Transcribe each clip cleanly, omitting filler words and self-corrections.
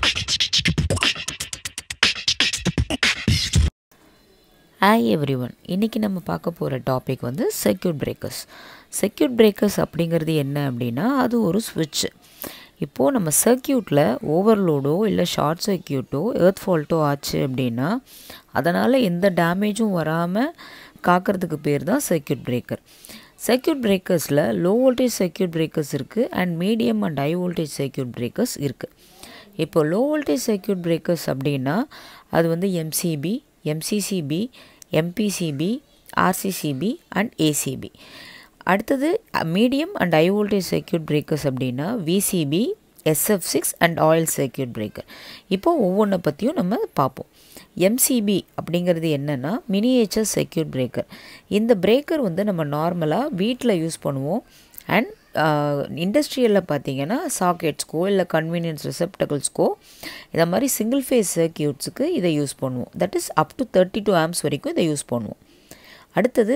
Hi everyone. இன்னைக்கு நம்ம பார்க்க போற டாபிக் வந்து சர்க்யூட் பிரேக்கர்ஸ். சர்க்யூட் பிரேக்கர்ஸ் அப்படிங்கிறது என்ன அப்படின்னா அது ஒரு ஸ்விட்ச். இப்போது நம்ம சர்க்யூட்டில் ஓவர்லோடோ இல்லை ஷார்ட் சர்க்யூட்டோ எர்த் ஃபால்ட்டோ ஆச்சு அப்படின்னா அதனால் எந்த டேமேஜும் வராமல் காக்கிறதுக்கு பேர் தான் சர்க்யூட் பிரேக்கர். சர்க்யூட் பிரேக்கர்ஸில் லோ வோல்டேஜ் சர்க்யூட் பிரேக்கர்ஸ் இருக்குது and medium and high voltage circuit breakers இருக்குது. இப்போ லோ வோல்டேஜ் சர்க்யூட் பிரேக்கர்ஸ் அப்படின்னா அது வந்து MCB, MCCB, MPCB, RCCB and ACB. அடுத்தது medium and high voltage circuit breakers அப்படின்னா VCB, SF6 and oil circuit breaker. இப்போது ஒவ்வொன்றை பற்றியும் நம்ம பார்ப்போம். MCB அப்படிங்கிறது என்னென்னா மினியேச்சர் சர்க்யூட் பிரேக்கர். இந்த பிரேக்கர் வந்து நம்ம நார்மலாக வீட்டில் யூஸ் பண்ணுவோம் அண்ட் இண்டஸ்ட்ரியலில் பார்த்தீங்கன்னா சாக்கெட்ஸ்க்கோ இல்லை கன்வீனியன்ஸ் ரிசெப்டபிள்ஸ்க்கோ இதை மாதிரி சிங்கிள் ஃபேஸ் சர்க்யூட்ஸுக்கு இதை யூஸ் பண்ணுவோம். That is up to 32 amps வரைக்கும் இதை யூஸ் பண்ணுவோம். அடுத்தது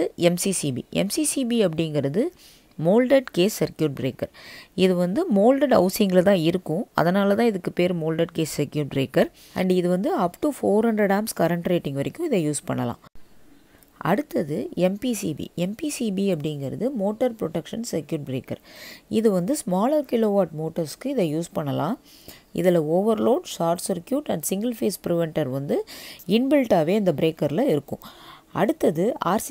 MCCB அப்படிங்கிறது மோல்டட் கேஸ் சர்க்யூட் பிரேக்கர். இது வந்து மோல்டட் ஹவுசிங்கில் தான் இருக்கும், அதனால தான் இதுக்கு பேர் moulded case circuit breaker. And இது வந்து up to 400 amps current rating வரைக்கும் இதை யூஸ் பண்ணலாம். அடுத்தது MPCB அப்படிங்கிறது மோட்டார் ப்ரொடெக்ஷன் சர்க்யூட் பிரேக்கர். இது வந்து ஸ்மாலர் கிலோவாட் மோட்டர்ஸ்க்கு இதை யூஸ் பண்ணலாம். இதில் overload, short circuit and single phase preventer வந்து இன்பில்ட்டாகவே இந்த பிரேக்கரில் இருக்கும். அடுத்தது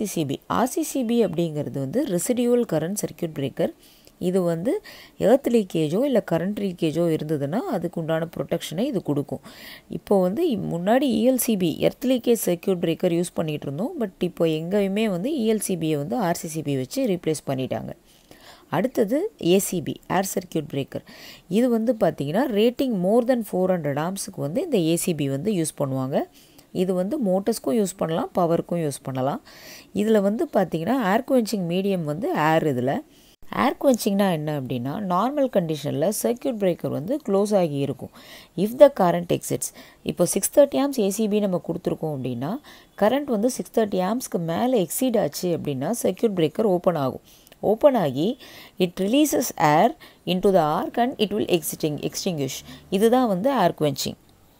RCCB அப்படிங்கிறது வந்து ரெசிடியூவல் கரண்ட் சர்க்யூட் பிரேக்கர். இது வந்து எர்த் லீக்கேஜோ இல்லை கரண்ட் லீக்கேஜோ இருந்ததுன்னா அதுக்கு உண்டான ப்ரொடெக்ஷனை இது கொடுக்கும். இப்போ வந்து முன்னாடி ELCB earth leakage circuit breaker use பண்ணிகிட்டு இருந்தோம். பட் இப்போ எங்கேயுமே வந்து ELCBயை வந்து RCCB வச்சு ரீப்ளேஸ் பண்ணிட்டாங்க. அடுத்தது ACB ஏர் சர்க்யூட் பிரேக்கர். இது வந்து பார்த்திங்கன்னா ரேட்டிங் மோர் தென் 400 amps வந்து இந்த ACB வந்து யூஸ் பண்ணுவாங்க. இது வந்து மோட்டர்ஸ்க்கும் யூஸ் பண்ணலாம், பவருக்கும் யூஸ் பண்ணலாம். இதில் வந்து பார்த்திங்கன்னா ஏர் குவென்ச்சிங் மீடியம் வந்து இதில் ஏர் குவென்ச்சிங்னா என்ன அப்படின்னா நார்மல் கண்டிஷனில் சர்க்யூட் பிரேக்கர் வந்து க்ளோஸ் ஆகி இருக்கும். இஃப் த கரண்ட் எக்ஸிட்ஸ், இப்போ 630 amps ACB நம்ம கொடுத்துருக்கோம் அப்படின்னா கரண்ட் வந்து 630 ampsக்கு மேலே எக்ஸீட் ஆச்சு அப்படின்னா சர்க்யூட் பிரேக்கர் ஓப்பன் ஆகி it releases air into the arc and it will extinguish. இதுதான் வந்து air quenching.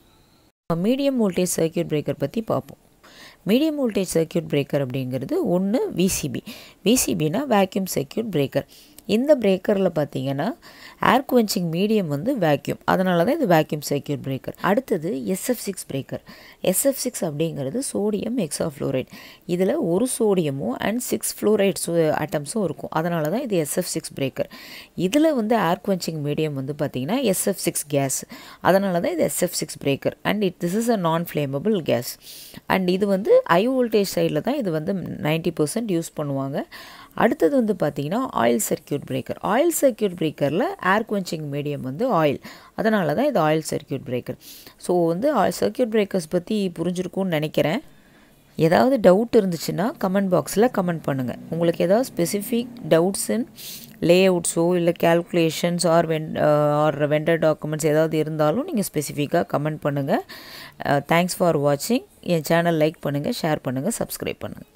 Medium voltage circuit breaker பற்றி பார்ப்போம். மீடியம் வோல்டேஜ் சர்க்யூட் பிரேக்கர் அப்படிங்கிறது ஒன்று VCBனா வேக்யூம் சர்க்யூட் பிரேக்கர். இந்த பிரேக்கரில் பார்த்தீங்கன்னா ஏர் குவென்ச்சிங் மீடியம் வந்து வேக்யூம், அதனால தான் இது வேக்யூம் சர்க்யூட் பிரேக்கர். அடுத்தது SF6 பிரேக்கர். SF6 அப்படிங்கிறது சோடியம் ஹெக்ஸாஃப்ளோரைட். இதில் ஒரு சோடியமும் அண்ட் 6 ஃப்ளோரைட்ஸ் ஆட்டம்ஸும் இருக்கும், அதனால தான் இது SF6 பிரேக்கர். இதில் வந்து ஏர் குவென்ச்சிங் மீடியம் வந்து பார்த்திங்கன்னா SF6 கேஸ், அதனால தான் இது SF6 breaker. And this is a non flammable case. And இது வந்து ஹை வோல்டேஜ் சைடில் தான் இது வந்து 90% யூஸ் பண்ணுவாங்க. அடுத்தது வந்து பார்த்திங்கன்னா ஆயில் சர்க்யூட் பிரேக்கரில் ஏர் குவென்ச்சிங் மீடியம் வந்து ஆயில், அதனால தான் இது ஆயில் சர்க்யூட் பிரேக்கர். ஸோ வந்து சர்க்யூட் பிரேக்கர்ஸ் பற்றி புரிஞ்சிருக்கும்னு நினைக்கிறேன். ஏதாவது டவுட் இருந்துச்சுன்னா கமெண்ட் பாக்ஸில் கமெண்ட் பண்ணுங்கள். உங்களுக்கு ஏதாவது ஸ்பெசிஃபிக் டவுட்ஸ் இன் லேஅவுட்ஸோ இல்லை கேல்குலேஷன்ஸ் ஆர் வெண்டர் டாக்குமெண்ட்ஸ் ஏதாவது இருந்தாலும் நீங்கள் ஸ்பெசிஃபிக்காக கமெண்ட் பண்ணுங்கள். தேங்க்ஸ் ஃபார் வாட்சிங். என் சேனல் லைக் பண்ணுங்கள், ஷேர் பண்ணுங்கள், சப்ஸ்கிரைப் பண்ணுங்கள்.